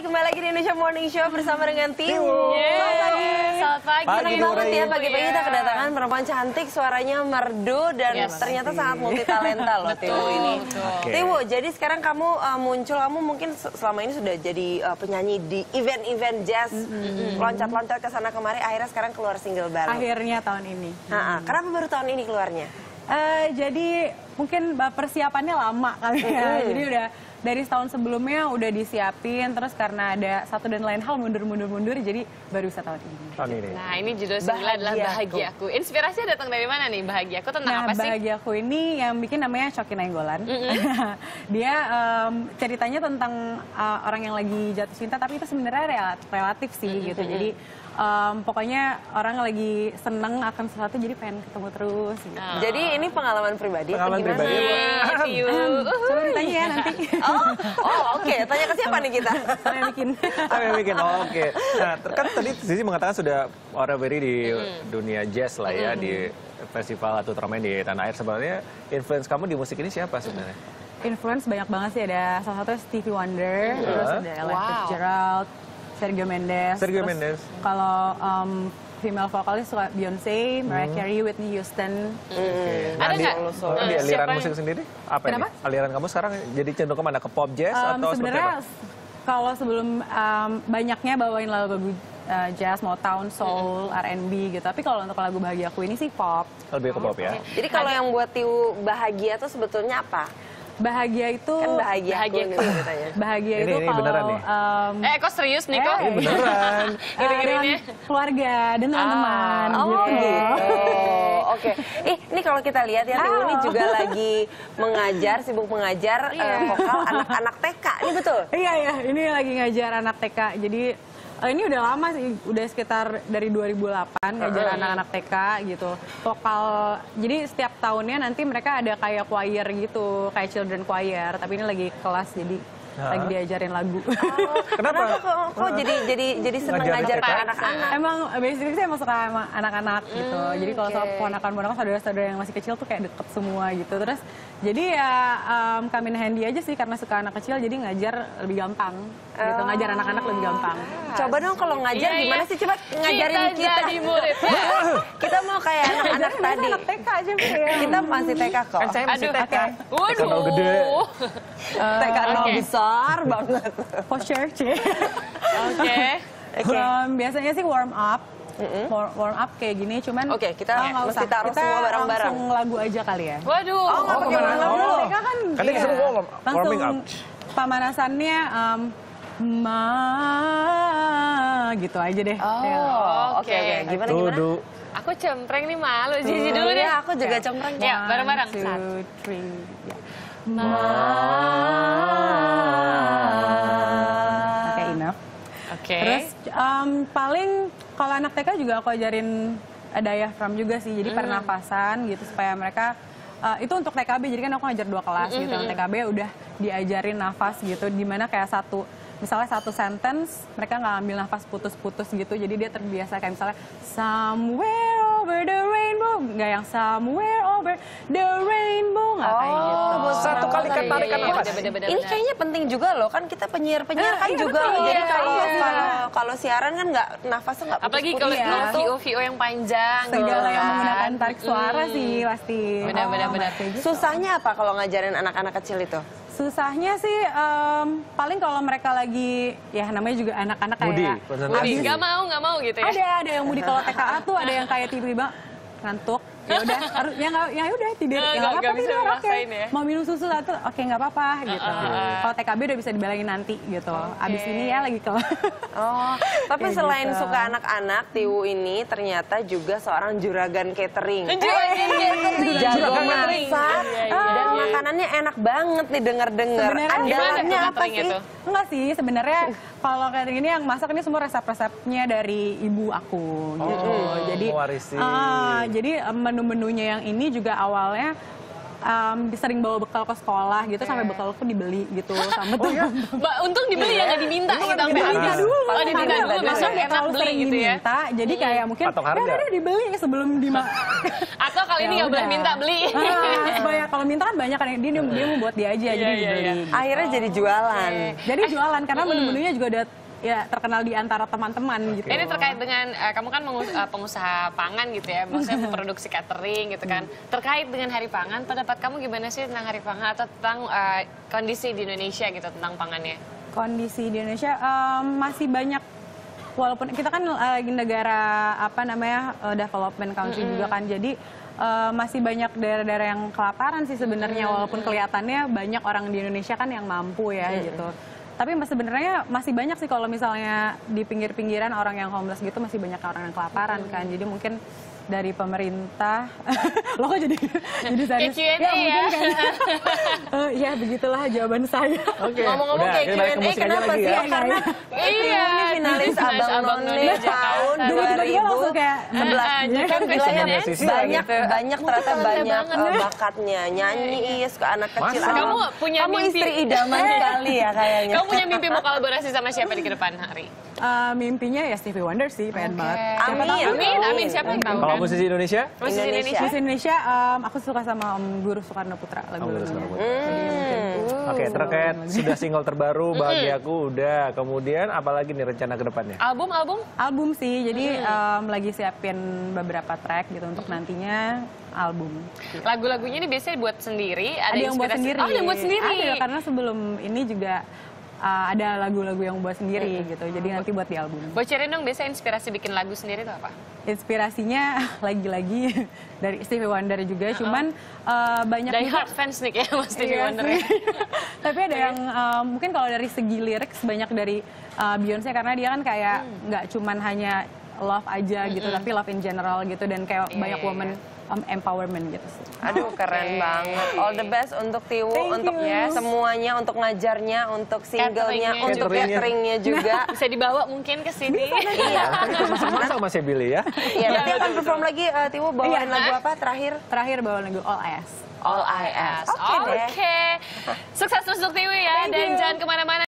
kembali lagi di Indonesia Morning Show bersama dengan Tiwu. Selamat pagi. Senang banget ya pagi-pagi kita kedatangan perempuan cantik, suaranya merdu dan ternyata sangat multi talenta loh Tiwu ini. Tiwu, jadi sekarang kamu muncul, kamu mungkin selama ini sudah jadi penyanyi di event-event jazz, loncat-loncat ke sana kemari, akhirnya sekarang keluar single baru. Akhirnya tahun ini. Kenapa baru tahun ini keluarnya? Jadi mungkin persiapannya lama kali ya. Jadi udah dari setahun sebelumnya udah disiapin, terus karena ada satu dan lain hal mundur, jadi baru bisa tahun ini. Nah, ini judul single adalah Bahagiaku. Inspirasinya datang dari mana nih Bahagiaku? Tentang apa sih? Bahagiaku ini yang bikin namanya Coki Nainggolan. Dia ceritanya tentang orang yang lagi jatuh cinta, tapi itu sebenarnya relatif sih gitu. Jadi pokoknya orang lagi seneng akan sesuatu jadi pengen ketemu terus gitu. Jadi ini pengalaman pribadi Coba ditanya ya nanti. Oke. Tanya ke siapa nih kita? Saya bikin. Oke. Nah, kan tadi Zizi mengatakan sudah already di dunia jazz lah ya, di festival atau turnamen di tanah air. Sebenarnya influence kamu di musik ini siapa sebenarnya? Influence banyak banget sih, ada salah satu Stevie Wonder, terus ada Ella Fitzgerald, Sergio Mendes. Kalau female vokalis suka Beyonce, Mariah Carey, Whitney Houston. Nah, Ada nggak? di aliran musik sendiri apa Kenapa? ini? Aliran kamu sekarang jadi cenderung kemana? Ke pop jazz atau seperti Sebenarnya apa? kalau sebelum banyaknya bawain lagu jazz, Motown, soul, R&B gitu. Tapi kalau untuk lagu Bahagiaku ini sih pop. Lebih ke pop ya? Jadi kalau yang buat Tiwu bahagia tuh sebetulnya apa? Bahagia itu Kan bahagiaku nih ceritanya. bahagia Ini itu beneran kalau nih? Kok serius nih kok? Beneran. dengan keluarga dan teman-teman gitu. Oke. Ini kalau kita lihat ya Tiwu ini juga lagi mengajar, sibuk mengajar vokal anak-anak TK. Ini betul? Iya, ini lagi ngajar anak TK. Jadi ini udah lama sih, udah sekitar dari 2008 ngajar anak-anak TK gitu. Vokal, jadi setiap tahunnya nanti mereka ada kayak choir gitu, kayak children choir. Tapi ini lagi kelas, jadi lagi diajarin lagu. Kenapa? Kok jadi seneng ngajar ke anak-anak? Emang basically saya emang suka sama anak-anak gitu. Jadi kalau soal ponakan-ponakan saudara-saudara yang masih kecil tuh kayak deket semua gitu. Terus jadi ya come in handy aja sih karena suka anak kecil, jadi ngajar lebih gampang gitu. Ngajar anak-anak lebih gampang. Coba dong kalau ngajar gimana sih? Coba ngajarin kita. Jadi murid. Kita mau kayak anak-anak tadi. Anak TK aja ya. Kita masih TK kok. Kan saya masih TK. Waduh. Gede. TK nol besar banget. Posture cie. Oke. Biasanya sih warm up. Warm up kayak gini, cuman Kita nggak mesti taruh kita semua bareng-bareng. langsung lagu aja kali ya. Waduh. Nggak pakai lagu. Mereka kan Kan ini seru warming up. langsung pemanasannya gitu aja deh. Oke. Gimana? Aku cempreng nih, malu. Zizi dulu deh. Aku juga cempreng. Ya, bareng-bareng. 1, 2, 3. Oke, enough. Oke. Terus paling kalau anak TK juga aku ajarin diaphragm juga sih, jadi pernapasan gitu supaya mereka itu untuk TKB, jadi kan aku ngajar 2 kelas gitu. Yang TKB udah diajarin nafas gitu, dimana kayak misalnya satu sentence mereka nggak ambil nafas putus-putus gitu, jadi dia terbiasa kayak misalnya somewhere over the rainbow, nggak yang somewhere over the rainbow, nggak kayak gitu. Satu kali tarikan nafas. Ini kayaknya penting juga loh, kan kita penyiar-penyiar kan juga. betul. Jadi Iya. kalau siaran kan nafasnya nggak Apalagi putus-putus. kalau VO yang panjang. Segala yang kan. menggunakan tarik suara sih pasti. Benar-benar. Susahnya apa kalau ngajarin anak-anak kecil itu? Susahnya sih paling kalau mereka lagi, ya namanya juga anak-anak Moody, kayak konsentrasi. Nggak mau gitu ya. ada yang moody. Kalau TKA tuh ada yang kayak tiba-tiba ngantuk, ya udah harus ya udah tidur, ya nggak apa-apa nggak bisa tidur, oke. maksain ya. Mau minum susu satu, oke nggak apa-apa gitu. Kalau TKB udah bisa dibalangin nanti gitu. Abis ini ya lagi kelas. Tapi Kayak selain gitu. suka anak-anak, Tiwu ini ternyata juga seorang juragan catering. Jago masak dan makanannya enak banget nih denger-denger. Sebenarnya Andalannya gimana apa cateringnya sih? tuh? Enggak sih, sebenarnya kalau catering ini yang masak ini semua resep-resepnya dari ibu aku gitu. Jadi mewarisi. jadi menu-menunya yang ini juga awalnya sering bawa bekal ke sekolah gitu, sampai bekalku dibeli gitu sama teman. Mbak, untung dibeli ya, nggak diminta gitu sampai habis. dulu. Oh, diminta dulu, besok Karena enak terlalu beli sering gitu ya. diminta, jadi kayak mungkin Patok harga. udah dibeli sebelum Atau kali ini nggak boleh minta, beli. Supaya kalau minta kan banyak kan, dia mau buat dia aja, jadi dibeli. Akhirnya jadi jualan. Jadi jualan karena menu-menunya juga udah ya terkenal di antara teman-teman gitu. Ini terkait dengan kamu kan pengusaha pangan gitu ya, maksudnya memproduksi catering gitu kan. Terkait dengan Hari Pangan, pendapat kamu gimana sih tentang Hari Pangan atau tentang kondisi di Indonesia gitu tentang pangannya? Kondisi di Indonesia masih banyak, walaupun kita kan lagi negara development country juga kan, jadi masih banyak daerah-daerah yang kelaparan sih sebenarnya, walaupun kelihatannya banyak orang di Indonesia kan yang mampu ya gitu. Tapi sebenarnya masih banyak sih kalau misalnya di pinggir-pinggiran orang yang homeless gitu, masih banyak orang yang kelaparan kan. Jadi mungkin dari pemerintah, lo kok jadi serius? Q&A Mungkin kan. Ya begitulah jawaban saya. Oke. Ngomong-ngomong Udah, kayak kita balik ke Q&A, musik aja kenapa lagi sih? ya. Karena Iya, ini finalis Abang None tahun Tiba-tiba langsung kayak 2011. Kan Fashion bilangnya and Sisi banyak ternyata banyak banget. Bakatnya. Nyanyi, iya suka anak kecil. Masa? Kamu punya Kamu mimpi? istri idaman sekali ya kayaknya. Kamu punya mimpi mau kolaborasi sama siapa di ke depan hari? Mimpinya ya Stevie Wonder sih, pengen banget. Amin. Amin, siapa yang tahu Kalau kan? musisi Indonesia? Musisi Indonesia. Di Indonesia, aku suka sama Om Guru Soekarno Putra lagu-lagunya. Oke, terkait sudah single terbaru Bahagiaku udah. Kemudian apalagi nih rencana ke depannya? Album? Album sih, jadi lagi siapin beberapa track gitu untuk nantinya album. Lagu-lagunya ini biasanya buat sendiri, ada yang buat inspirasi- sendiri. Oh, yang buat sendiri. Ada, karena sebelum ini juga ada lagu-lagu yang buat sendiri gitu. Jadi nanti buat di album. Bocorin dong, biasa inspirasi bikin lagu sendiri itu apa? Inspirasinya lagi-lagi dari Stevie Wonder juga, cuman banyak Die juga. hard fans nih kayaknya Mas Stevie Iya Wonder sih. ya. Tapi ada yang mungkin kalau dari segi lirik banyak dari Beyonce, karena dia kan kayak nggak cuman hanya love aja gitu, tapi love in general gitu, dan kayak banyak woman empowerment gitu sih. Aduh keren banget. All the best untuk Tiwu, Thank untuk you. semuanya, untuk ngajarnya, untuk singlenya, Cateringnya untuk juga. cateringnya juga. Bisa dibawa mungkin ke sini. Iya. Masak-masak Mas ya Billy ya? Iya, nanti akan perform lagi Tiwu bawain lagu apa terakhir? Terakhir bawa lagu All I Ask. All I Ask. Oke deh. Oke. Sukses terus untuk Tiwi ya, dan jangan kemana-mana.